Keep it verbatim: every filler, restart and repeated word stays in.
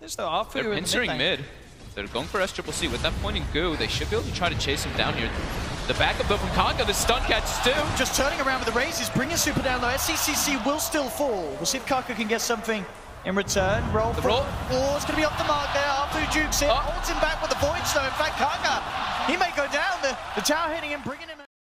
this though. Afu They're in the pincering mid. mid. They're going for S C C C. With that pointing goo, they should be able to try to chase him down here. The backup though from Kaka, the stun catch too. Just turning around with the raises, bringing Super down low. S C C C will still fall. We'll see if Kaka can get something in return. Roll the for roll. Oh, it's going to be off the mark there. Afu jukes it. Oh. Holds him back with the Void Snow. In fact, Kaka, he may go down. The, the tower hitting him, bringing him